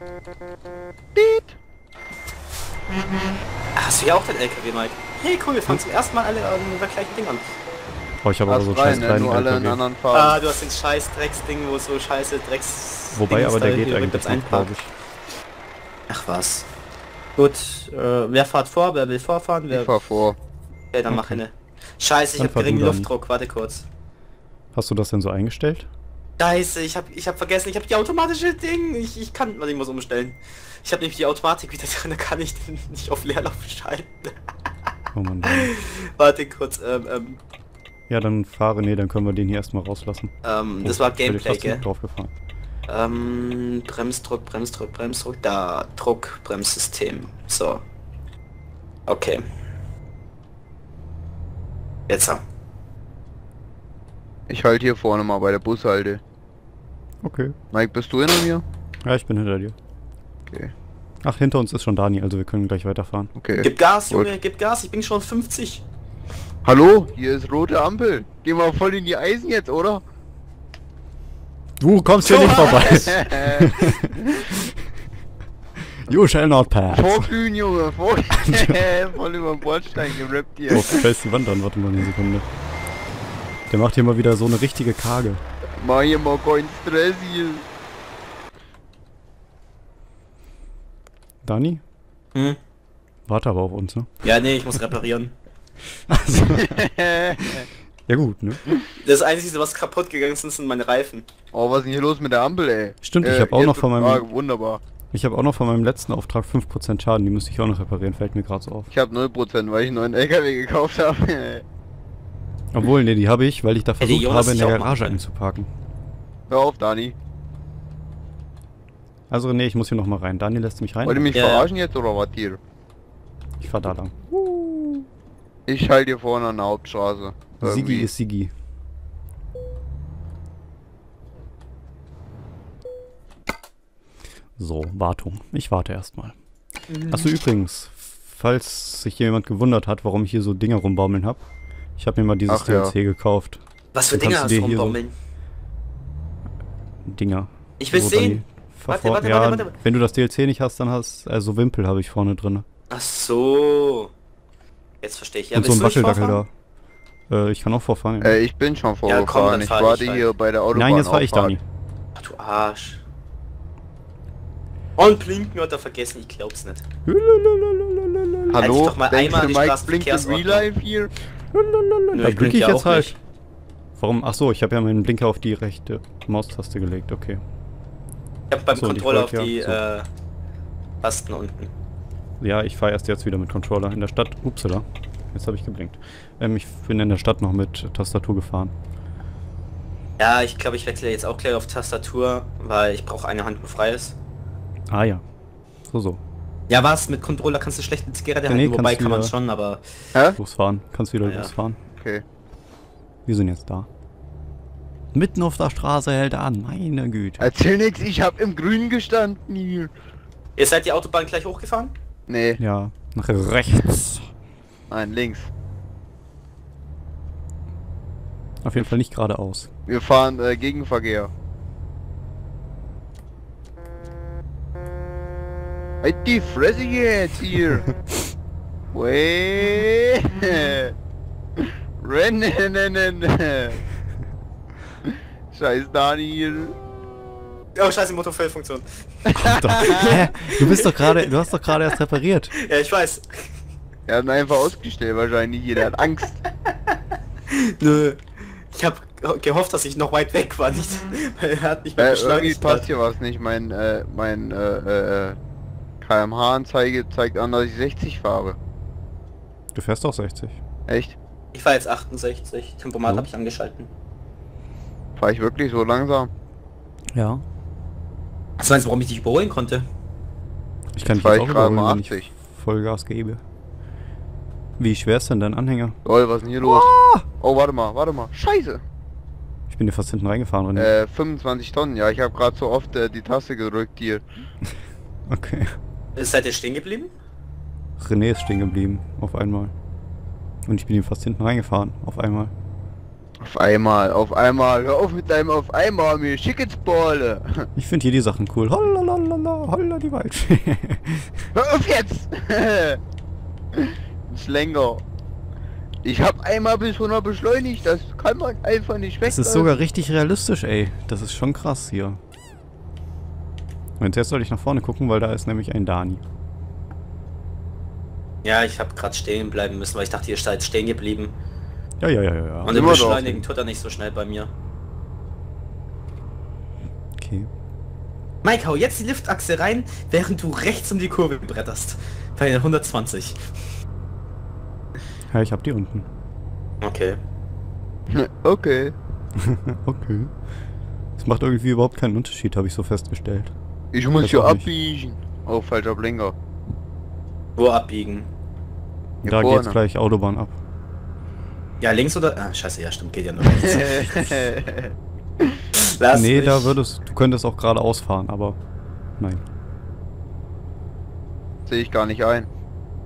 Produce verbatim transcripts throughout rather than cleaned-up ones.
Beat. Hast du ja auch den L K W, Mike? Hey, cool, wir fahren zum ersten Mal alle an dem gleichen Ding an. Oh, ich habe aber so einen scheiß ne? kleinen Nur alle in L K W. anderen Farben. Ah, du hast den scheiß Drecksding, wo so scheiße Drecks... Wobei, Dings aber der da geht hier eigentlich rückwärts nicht, glaube ich. Ach was. Gut, äh, wer fährt vor? Wer will vorfahren? Wer... Ich fahr vor. Okay, dann mach eine. Scheiße, ich Dann hab fahr du geringen dann. Luftdruck, warte kurz. Hast du das denn so eingestellt? Scheiße, ich hab, ich hab vergessen, ich hab die automatische Ding. Ich, ich kann, warte, ich muss umstellen. Ich habe nämlich die Automatik wieder drin, da kann ich den nicht auf Leerlauf schalten. Oh Mann. Dann. Warte kurz, ähm, ähm, Ja, dann fahre, nee, dann können wir den hier erstmal rauslassen. ähm, Oh, das war ich bin Gameplay, fast gell? drauf gefahren. Ähm, Bremsdruck, Bremsdruck, Bremsdruck, da, Druck, Bremssystem, so. Okay. Jetzt. Ich halte hier vorne mal bei der Bushalte. Okay. Mike, bist du hinter mir? Ja, ich bin hinter dir. Okay. Ach, hinter uns ist schon Dani, also wir können gleich weiterfahren. Okay. Gib Gas, Gut. Junge, gib Gas, ich bin schon fünfzig. Hallo, hier ist rote Ampel. Gehen wir voll in die Eisen jetzt, oder? Du kommst hier nicht vorbei. You shall not pass. Vorglühen, Junge, vorglühen. Voll über den Bordstein gerappt hier. Oh, scheiß die Wand an, warte mal eine Sekunde. Der macht hier mal wieder so eine richtige Karge. Mach hier mal keinen Stress hier. Dani? Hm? Warte aber auf uns, ne? Ja, nee, ich muss reparieren. Also, ja gut, ne? Das Einzige, was kaputt gegangen sind, sind meine Reifen. Oh, was ist denn hier los mit der Ampel, ey? Stimmt, ich Äh, habe auch jetzt noch von wird- meinem ah, wunderbar. ich habe auch noch von meinem letzten Auftrag fünf Prozent Schaden, die müsste ich auch noch reparieren, fällt mir gerade so auf. Ich habe null Prozent, weil ich einen neuen L K W gekauft habe. Obwohl, ne, die habe ich, weil ich da Hätte versucht Jonas habe, in sich der auch machen Garage können. einzuparken. Hör auf, Dani. Also nee, ich muss hier noch mal rein. Dani lässt mich rein. Wollt ihr mich Ja. verarschen jetzt oder was hier? Ich fahr da lang. Ich halte hier vorne an der Hauptstraße. Sigi Irgendwie. ist Sigi. So, Wartung. Ich warte erstmal. Achso, übrigens, falls sich jemand gewundert hat, warum ich hier so Dinger rumbaumeln habe. Ich habe mir mal dieses Ach ja. D L C gekauft. Was für Dann Dinger kannst hast du du dir hier so- rumbommeln? Dinger. Ich will So, sehen. Dani, Warte, vervor- warte, ja, warte, warte. wenn du das D L C nicht hast, dann hast also Wimpel habe ich vorne drin. Ach so. Jetzt verstehe ich. Ja, Und so ein willst du nicht Wackeldackel vorfahren? da. Äh, ich kann auch vorfahren. Ja. Äh, ich bin schon Ja, komm, vorgefahren. dann ich fahr warte ich hier rein. bei der Autobahn. Nein, jetzt war ich Dani. Ach du Arsch. Und blinken hat er vergessen, ich glaub's nicht. Hallo, Halt dich doch mal denkst einmal du, an die Mike blinkt im Straßenverkehrsordnung. Real Life hier? Nö, Da ich blink blinke ich ja jetzt auch halt. nicht. Warum? Ach so, ich habe ja meinen Blinker auf die rechte Maustaste gelegt, okay. Ich hab beim So, und ich Controller auf wollte die ja- äh, Tasten unten. Ja, ich fahre erst jetzt wieder mit Controller in der Stadt. Upsala, jetzt habe ich geblinkt. Ähm, ich bin in der Stadt noch mit Tastatur gefahren. Ja, ich glaube, ich wechsle jetzt auch gleich auf Tastatur, weil ich brauche eine Hand, wo frei ist. Ah ja, so so. Ja, was? Mit Controller kannst du schlecht eine Zigarette Ja, nee, halten, wobei kannst kann man wieder- schon, aber... Hä? Losfahren, kannst wieder Ah, ja. losfahren. Okay. Wir sind jetzt da. Mitten auf der Straße hält er an, meine Güte. Erzähl nix, ich hab im Grün gestanden hier. Ihr seid die Autobahn gleich hochgefahren? Nee, Ja, nach rechts. nein, links. Auf jeden Fall nicht geradeaus. Wir fahren äh, Gegenverkehr. Halt die Fresse jetzt hier! Wait! Rennen! Scheiß Dani hier. Oh scheiße, Motorfeldfunktion. Doch, hä? Du bist doch gerade, du hast doch gerade erst repariert. Ja, ich weiß. Er hat ihn einfach ausgestellt wahrscheinlich hier, der hat Angst. Nö. Ich habe gehofft, dass ich noch weit weg war, nicht. Er hat nicht mehr Äh, irgendwie beschleunigt. passt hier was nicht. Mein, äh, mein, äh, äh, K M H-Anzeige zeigt an, dass ich sechzig fahre. Du fährst doch sechzig. Echt? Ich fahr jetzt achtundsechzig. Tempomat So. habe ich angeschalten. Fahr ich wirklich so langsam? Ja. Was meinst du, warum ich dich überholen konnte? Ich kann dich Fahr jetzt ich auch gerade überholen, mal wenn ich achtzig. Vollgas gebe. Wie schwer ist denn dein Anhänger? Lol, was ist denn hier los? Oh, warte mal, warte mal. Scheiße! Ich bin dir fast hinten reingefahren, René. Äh, fünfundzwanzig Tonnen. Ja, ich habe gerade so oft äh, die Taste gedrückt hier. Okay. Seid ihr stehen geblieben? René ist stehen geblieben, auf einmal. Und ich bin ihm fast hinten reingefahren, auf einmal. Auf einmal, auf einmal. Hör auf mit deinem auf einmal, mir schick ins Bolle. Ich finde hier die Sachen cool. Hollala. Lalalala, holla die Waldfee. Hör auf jetzt! Schlänger. Ich habe einmal bis hundert beschleunigt, das kann man einfach nicht weg. Das ist sogar richtig realistisch, ey. Das ist schon krass hier. Und jetzt soll ich nach vorne gucken, weil da ist nämlich ein Dani. Ja, ich habe gerade stehen bleiben müssen, weil ich dachte, ihr seid stehen geblieben. Ja, ja, ja, ja, ja. Und im Beschleunigen tut er nicht so schnell bei mir. Okay. Mike, hau jetzt die Liftachse rein, während du rechts um die Kurve bretterst. Bei hundertzwanzig. Ja, ich hab die unten. Okay. Okay. Okay. Das macht irgendwie überhaupt keinen Unterschied, habe ich so festgestellt. Ich muss Das hier auch nicht. abbiegen. Oh, falscher Blinker. Wo abbiegen? Hier Da vorne. geht's gleich Autobahn ab. Ja, links oder... Ah, scheiße, ja stimmt, geht ja nur rechts. Lass Nee, mich. da würdest du könntest auch geradeaus fahren, aber nein. Sehe ich gar nicht ein.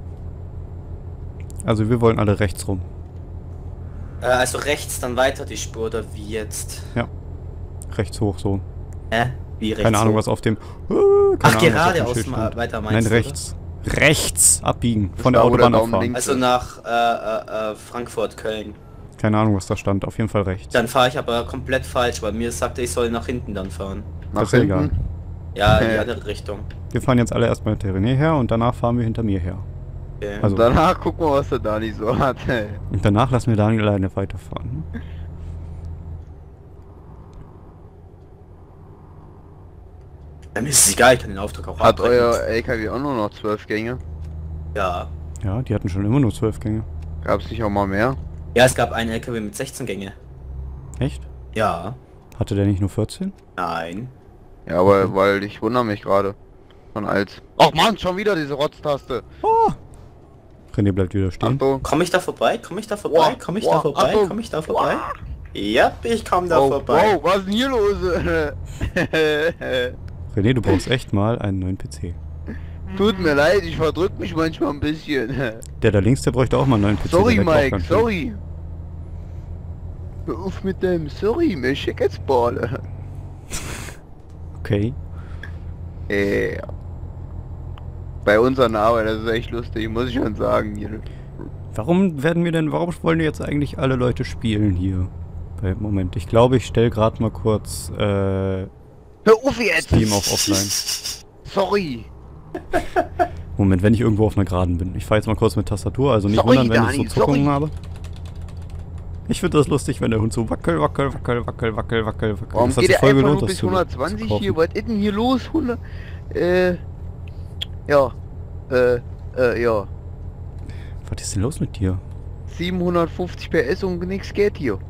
Also wir wollen alle rechts rum. Äh, also rechts dann weiter die Spur oder wie jetzt? Ja. Rechts hoch so. Hä? Wie rechts? Keine Ahnung, hoch? was auf dem... Äh, Ach, keine Ahnung, was auf dem geradeaus Schild mal stand. weiter Nein, meinst du, rechts. Rechts abbiegen. Von Da, der wo der Autobahn Daumen abfahren. links- Also nach äh, äh, äh, Frankfurt, Köln. Keine Ahnung, was da stand. Auf jeden Fall rechts. Dann fahre ich aber komplett falsch, weil mir sagte, ich soll nach hinten dann fahren. Nach Das ist ja hinten. egal. Ja, in die Äh. andere Richtung. Wir fahren jetzt alle erstmal hinter René her und danach fahren wir hinter mir her. Okay. Also- Danach gucken wir, was der Dani so hat. Und danach lassen wir Daniel alleine weiterfahren. Ja, mir ist es egal, ich kann den Auftrag auch Hat abbrechen. euer L K W auch nur noch zwölf Gänge? Ja. Ja, die hatten schon immer nur zwölf Gänge. Gab's nicht auch mal mehr? Ja, es gab einen L K W mit sechzehn Gänge. Echt? Ja. Hatte der nicht nur vierzehn? Nein. Ja, aber weil ich wundere mich gerade. Von als. Ach man, schon wieder diese Rotztaste. Oh! René bleibt wieder stehen. Achtung. Komm ich da vorbei? Komm ich da vorbei? Wow, Komm ich wow, da vorbei? Achtung. Komm ich da vorbei? Ja, ich komm da Oh, vorbei. wow, was ist denn hier los? René, du brauchst echt mal einen neuen P C. Tut mir leid, ich verdrück mich manchmal ein bisschen. Der da links, der bräuchte auch mal einen neuen P C. Sorry, der leckt auch Mike, ganz schön. sorry. Hör auf mit dem Sorry, mir schick jetzt Ball. Okay. Ey. Bei unserer Arbeit, das ist echt lustig, muss ich schon sagen. Hier. Warum werden wir denn, warum wollen jetzt eigentlich alle Leute spielen hier? Weil, Moment, ich glaube, ich stelle gerade mal kurz äh, Hör auf jetzt! Steam auf Offline. Sorry. Moment, wenn ich irgendwo auf einer Geraden bin. Ich fahre jetzt mal kurz mit Tastatur, also nicht Sorry, wundern, wenn Dani, ich so Zuckungen sorry. habe. Ich finde das lustig, wenn der Hund so wackel, wackel, wackel, wackel, wackel, wackel, wackel. Warum Das hat geht sich der voll einfach gelohnt, nur das bis zu- hundertzwanzig zu kaufen. hier? Was ist denn hier los? hundert... Äh... Ja. Äh... Äh, ja. Was ist denn los mit dir? siebenhundertfünfzig P S und nix geht hier.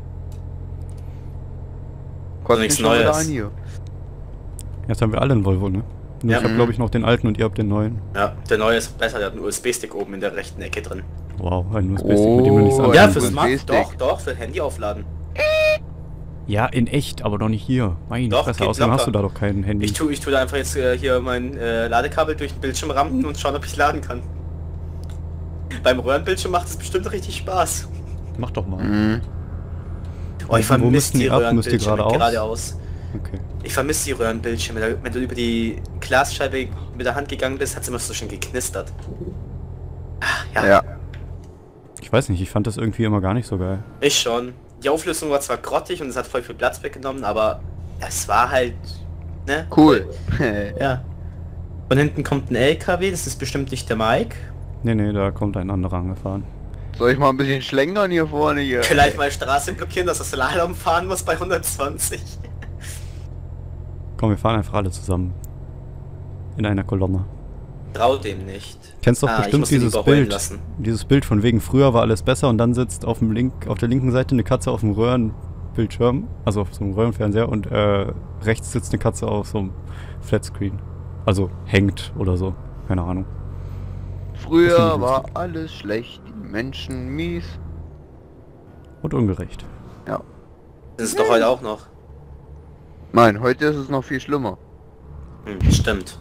Kostet nichts mich schon wieder Neues. an hier. Jetzt haben wir alle einen Volvo, ne? Nur Ja. ich habe glaube ich noch den alten und ihr habt den neuen. Ja, der neue ist besser, der hat einen U S B-Stick oben in der rechten Ecke drin. Wow, ein U S B-Stick, mit dem wir nichts Oh, anfangen Ja, ein für können. Smart, U S B-Stick. doch, doch, für Handy aufladen. Ja, in echt, aber doch nicht hier. Meine Doch, Fresse, geht außerdem hast du locker. da doch kein Handy. Ich tu, ich tu da einfach jetzt äh, hier mein äh, Ladekabel durch den Bildschirm rampen und schauen, ob ich laden kann. Beim Röhrenbildschirm macht es bestimmt richtig Spaß. Mach doch mal. Mhm. Oh, ich Wo vermisse müssten die die ab? Müsst ihr Röhrenbildschirme geradeaus? geradeaus. Okay. Ich vermisse die Röhrenbildschirme. Da- Wenn du über die Glasscheibe mit der Hand gegangen bist, hat es immer so schön geknistert. Ah, ja, Ja. Ich weiß nicht, ich fand das irgendwie immer gar nicht so geil. ich schon. Die Auflösung war zwar grottig und es hat voll viel Platz weggenommen, aber es war halt, ne? Cool. Ja. Von hinten kommt ein L K W, das ist bestimmt nicht der Mike. Nee, nee, da kommt ein anderer angefahren. Soll ich mal ein bisschen schlängern hier vorne hier? Vielleicht mal Straße blockieren, dass das Slalom fahren muss bei hundertzwanzig. Komm, wir fahren einfach alle zusammen. In einer Kolonne. Trau dem nicht. Kennst doch Ah, ich bestimmt muss ihn dieses überholen Bild. lassen. Dieses Bild von wegen früher war alles besser und dann sitzt auf dem Link, auf der linken Seite eine Katze auf dem Röhrenbildschirm, also auf so einem Röhrenfernseher und äh, rechts sitzt eine Katze auf so einem Flatscreen. Also hängt oder so. Keine Ahnung. Das finde Früher ich war lustig. alles schlecht, die Menschen mies. Und ungerecht. Ja. Das ist doch heute auch noch. Nein, heute ist es noch viel schlimmer. Hm, stimmt.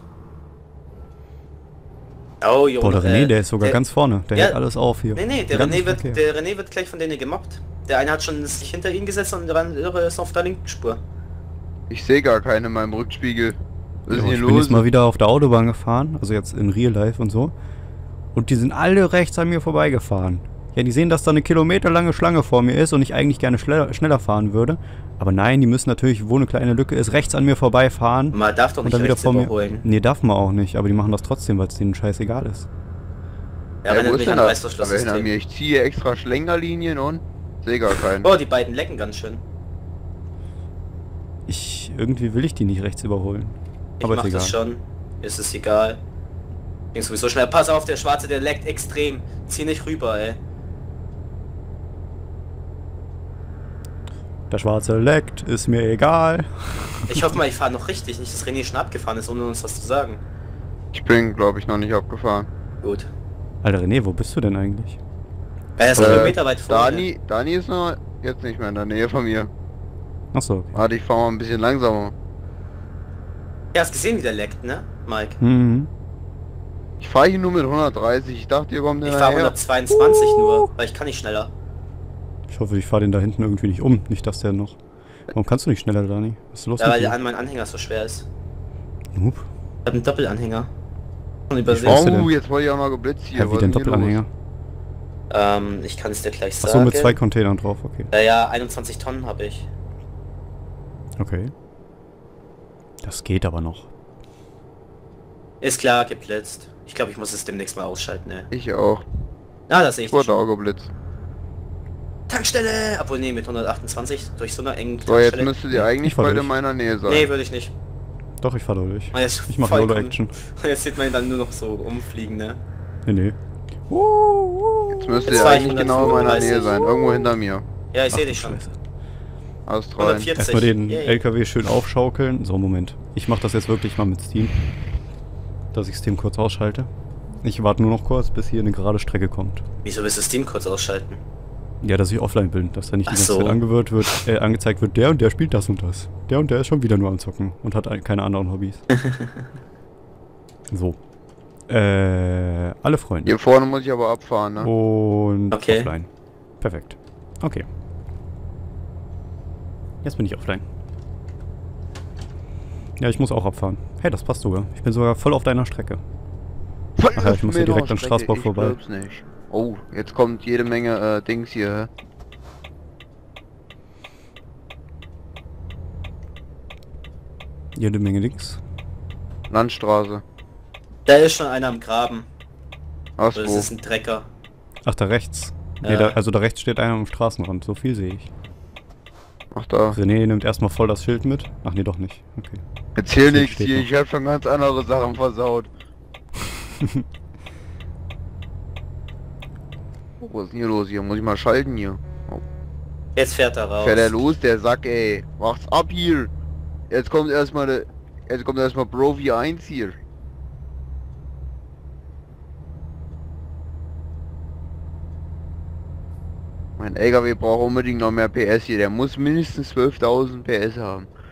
Oh, Junge. Boah, der René, äh, der ist sogar ganz vorne. Der ja, hält alles auf hier. Nee, nee, der Den René, ganzen wird, Verkehr. der René wird gleich von denen gemobbt. Der eine hat schon sich hinter ihn gesetzt und der andere ist auf der linken Spur. Ich sehe gar keine in meinem Rückspiegel. Was ist Ja, denn ich hier bin los? jetzt mal wieder auf der Autobahn gefahren, also jetzt in Real Life und so. Und die sind alle rechts an mir vorbeigefahren. Ja, die sehen, dass da eine kilometerlange Schlange vor mir ist und ich eigentlich gerne schneller, schneller fahren würde. Aber nein, die müssen natürlich, wo eine kleine Lücke ist, rechts an mir vorbeifahren. Man darf doch Und nicht dann wieder rechts vor mir. überholen. Nee, darf man auch nicht, aber die machen das trotzdem, weil es denen scheißegal ist. Ja, Ja, wenn wo du ist nicht denn an das? Reißverschluss Aber hinter mir, ich ziehe extra Schlenkerlinien und sehe gar keinen. Oh, die beiden lecken ganz schön. Ich, irgendwie will ich die nicht rechts überholen. Ich Aber mach ist egal. das schon. Ist es egal. Ging sowieso schnell. Pass auf, der Schwarze, der leckt extrem. Zieh nicht rüber, ey. Der Schwarze leckt, ist mir egal. Ich hoffe mal, ich fahre noch richtig. Nicht, dass René schon abgefahren ist, ohne uns was zu sagen. Ich bin, glaube ich, noch nicht abgefahren. Gut. Alter René, wo bist du denn eigentlich? Er ist Äh, einen Kilometer weit vor mir. Dani, Dani ist noch jetzt nicht mehr in der Nähe von mir. Achso, okay. Warte, ich fahre mal ein bisschen langsamer. Ja, hast gesehen, wie der leckt, ne, Mike? Mhm. Ich fahre hier nur mit hundertdreißig. Ich dachte, ihr kommt Ich fahre hinterher. hundertzweiundzwanzig nur, weil ich kann nicht schneller. Ich hoffe, ich fahre den da hinten irgendwie nicht um. Nicht, dass der noch... Warum kannst du nicht schneller, Dani? Was ist los Ja, weil mit der dir? an mein Anhänger so schwer ist. Noob. Ich habe einen Doppelanhänger. Und übersehen. weiß. du denn? Oh, jetzt wurde ich auch noch geblitzt hier. Ja, Was wie ist den denn hier Doppelanhänger? Ähm, ich kann es dir gleich sagen. Achso, mit zwei Containern drauf, okay. Ja, ja, einundzwanzig Tonnen habe ich. Okay. Das geht aber noch. Ist klar, geblitzt. Ich glaube, ich muss es demnächst mal ausschalten, ey. los? Ich auch. Ah, das sehe ich Ich wurde schon. auch geblitzt. Tankstelle! Obwohl, nee, mit hundertachtundzwanzig durch so eine engen So, jetzt Tankstelle. müsstet ihr eigentlich Ich fahr bald durch. in meiner Nähe sein. Nee, würde ich nicht. Doch, ich fahr da durch. Und jetzt Ich mach vollkommen- YOLO-Action. Und jetzt sieht man ihn dann nur noch so umfliegen, ne? Nee, nee. Jetzt müsst Jetzt ihr fahr ich eigentlich genau in meiner hundertfünfunddreißig. Nähe sein. Irgendwo hinter mir. Ja, ich Ach sehe du dich schon. Scheiße. Australien. hundertvierzig. Erstmal den Yay. L K W schön aufschaukeln. So, Moment. Ich mach das jetzt wirklich mal mit Steam. Dass ich Steam kurz ausschalte. Ich warte nur noch kurz, bis hier eine gerade Strecke kommt. Wieso willst du Steam kurz ausschalten? Ja, dass ich offline bin, dass da nicht die Ach ganze so. Zeit angewirrt wird, äh, angezeigt wird, der und der spielt das und das. Der und der ist schon wieder nur am Zocken und hat ein- keine anderen Hobbys. So. Äh, alle Freunde. Hier vorne muss ich aber abfahren, ne? Und Okay. offline. Perfekt. Okay. Jetzt bin ich offline. Ja, ich muss auch abfahren. Hey, das passt sogar. Ich bin sogar voll auf deiner Strecke. Ach ja, ich muss hier direkt an Straßburg ich vorbei. glaub's nicht. Oh, jetzt kommt jede Menge äh, Dings hier. hä? Jede Menge links. Landstraße. Da ist schon einer am Graben. Was Das wo? ist ein Trecker. Ach, da rechts. Nee, Ja. da, also da rechts steht einer am Straßenrand. So viel sehe ich. Ach da. René nimmt erstmal voll das Schild mit. Ach nee, doch nicht. Okay. Erzähl Schild nichts steht hier, noch. ich hab schon ganz andere Sachen versaut. Oh, was ist denn hier los? Hier muss ich mal schalten hier. Oh. Jetzt fährt er raus. Fährt er los, der Sack, ey. Macht's ab hier. Jetzt kommt erstmal der. Jetzt kommt erstmal Profi eins hier. Mein L K W braucht unbedingt noch mehr P S hier. Der muss mindestens zwölftausend P S haben.